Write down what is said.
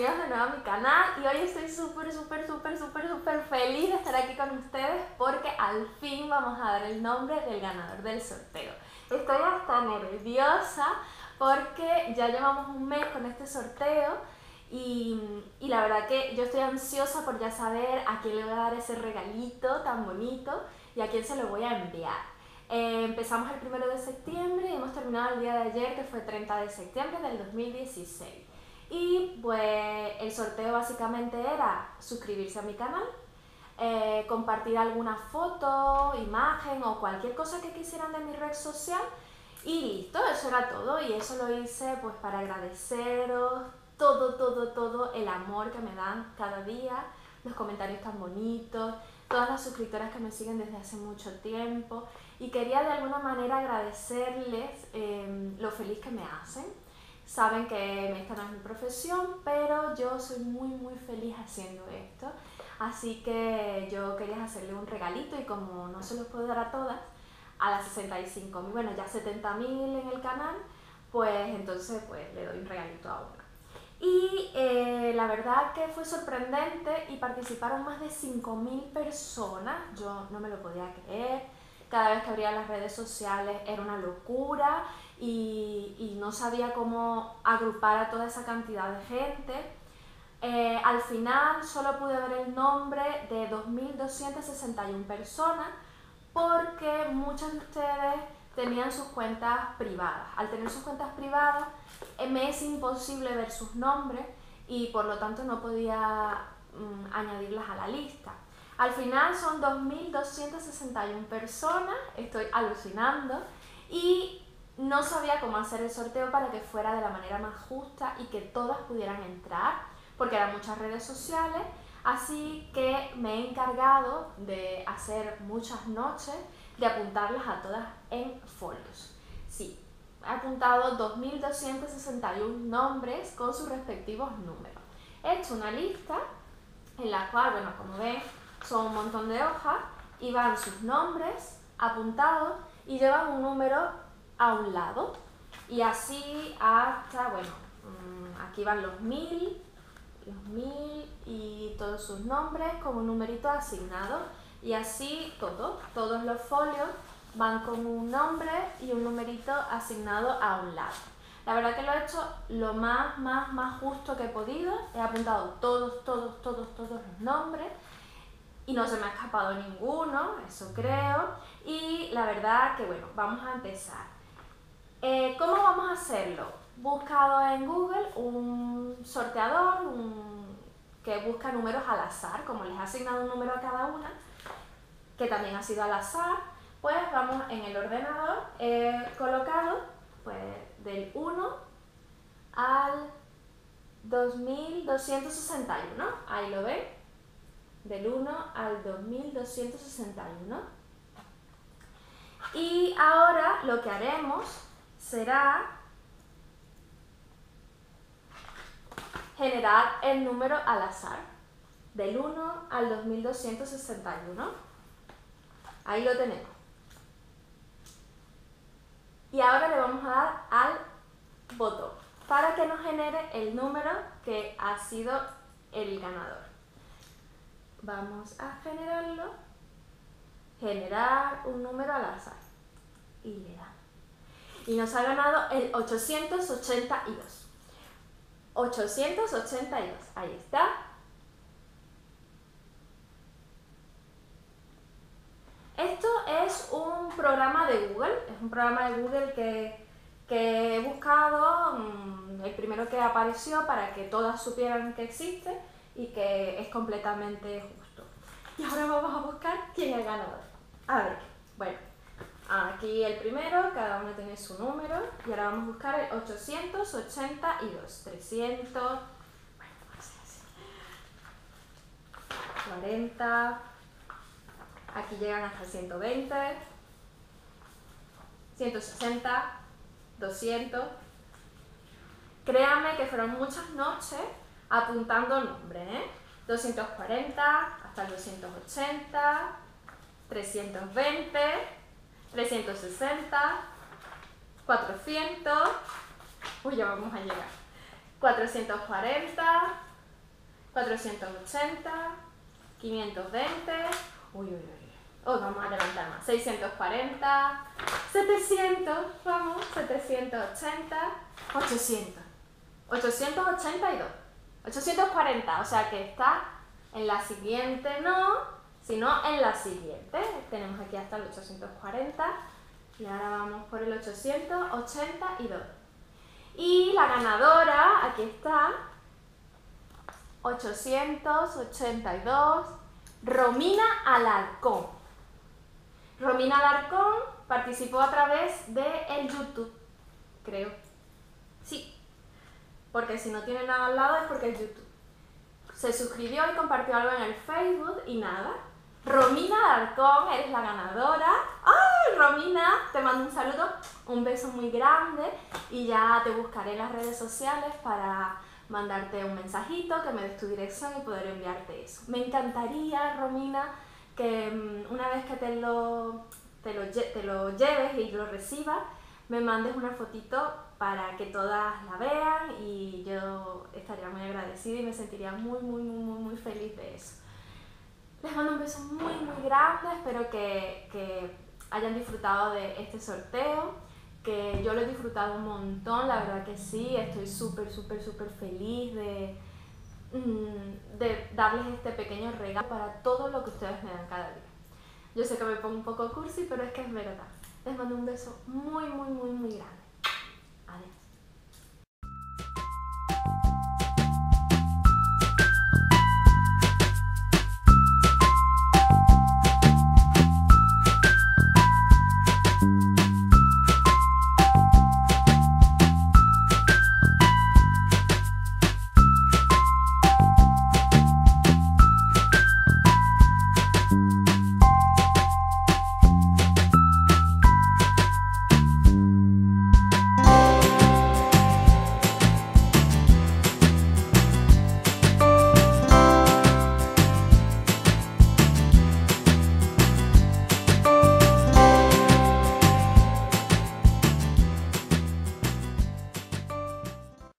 bienvenidos de nuevo a mi canal y hoy estoy súper feliz de estar aquí con ustedes porque al fin vamos a dar el nombre del ganador del sorteo. Estoy hasta nerviosa porque ya llevamos un mes con este sorteo y la verdad que yo estoy ansiosa por ya saber a quién le voy a dar ese regalito tan bonito y a quién se lo voy a enviar. Empezamos el 1 de septiembre y hemos terminado el día de ayer, que fue 30 de septiembre del 2016. Y pues el sorteo básicamente era suscribirse a mi canal, compartir alguna foto, imagen o cualquier cosa que quisieran de mi red social y listo, eso era todo. Y eso lo hice pues para agradeceros todo el amor que me dan cada día, los comentarios tan bonitos, todas las suscriptoras que me siguen desde hace mucho tiempo, y quería de alguna manera agradecerles lo feliz que me hacen. Saben que esta no es mi profesión, pero yo soy muy feliz haciendo esto, así que yo quería hacerle un regalito y como no se los puedo dar a todas, a las 65.000, bueno ya 70.000 en el canal, pues entonces pues le doy un regalito a una. Y la verdad que fue sorprendente y participaron más de 5.000 personas, yo no me lo podía creer. Cada vez que abría las redes sociales era una locura y no sabía cómo agrupar a toda esa cantidad de gente. Al final solo pude ver el nombre de 2.261 personas porque muchos de ustedes tenían sus cuentas privadas. Al tener sus cuentas privadas me es imposible ver sus nombres y por lo tanto no podía añadirlas a la lista. Al final son 2.261 personas, estoy alucinando y no sabía cómo hacer el sorteo para que fuera de la manera más justa y que todas pudieran entrar, porque eran muchas redes sociales, así que me he encargado de hacer muchas noches de apuntarlas a todas en folios. Sí, he apuntado 2.261 nombres con sus respectivos números. He hecho una lista en la cual, bueno, como ven, son un montón de hojas y van sus nombres apuntados y llevan un número a un lado. Y así hasta, bueno, aquí van los 1.000 y todos sus nombres con un numerito asignado. Y así todos los folios van con un nombre y un numerito asignado a un lado. La verdad que lo he hecho lo más justo que he podido. He apuntado todos los nombres y no se me ha escapado ninguno, eso creo. Y la verdad que bueno, vamos a empezar. ¿Cómo vamos a hacerlo? Buscado en Google un sorteador que busca números al azar, como les ha asignado un número a cada una, que también ha sido al azar, pues vamos en el ordenador, colocado pues del 1 al 2.261, ahí lo ven, del 1 al 2.261. Y ahora lo que haremos será generar el número al azar, del 1 al 2.261. Ahí lo tenemos. Y ahora le vamos a dar al botón para que nos genere el número que ha sido el ganador. Vamos a generarlo, generar un número al azar y le damos. Y nos ha ganado el 882. 882, ahí está. Esto es un programa de Google, que he buscado, el primero que apareció para que todas supieran que existe y que es completamente justo. Y ahora vamos a buscar quién es el ganador. A ver, bueno, aquí el primero, cada uno tiene su número y ahora vamos a buscar el 882, 300, bueno, vamos a decir, 40, aquí llegan hasta 120, 160, 200. Créanme que fueron muchas noches apuntando nombres, 240 hasta el 280, 320, 360, 400, uy, ya vamos a llegar, 440, 480, 520, vamos a levantar más, 640, 700, vamos, 780, 800, 882, 840, o sea que está en la siguiente, no, sino en la siguiente. Tenemos aquí hasta el 840 y ahora vamos por el 882. Y la ganadora, aquí está, 882, Romina Alarcón. Romina Alarcón participó a través de el YouTube, creo. Sí, porque si no tiene nada al lado es porque es YouTube. Se suscribió y compartió algo en el Facebook y nada. Romina Alarcón, eres la ganadora. ¡Ay, Romina! Te mando un saludo, un beso muy grande y ya te buscaré en las redes sociales para mandarte un mensajito, que me des tu dirección y poder enviarte eso. Me encantaría, Romina, que una vez que te lo lleves y lo recibas, me mandes una fotito para que todas la vean y yo estaría muy agradecida y me sentiría muy feliz de eso. Les mando un beso muy grande, espero que hayan disfrutado de este sorteo, que yo lo he disfrutado un montón, la verdad que sí, estoy súper feliz de darles este pequeño regalo para todo lo que ustedes me dan cada día. Yo sé que me pongo un poco cursi, pero es que es verdad. Les mando un beso muy grande. Adiós.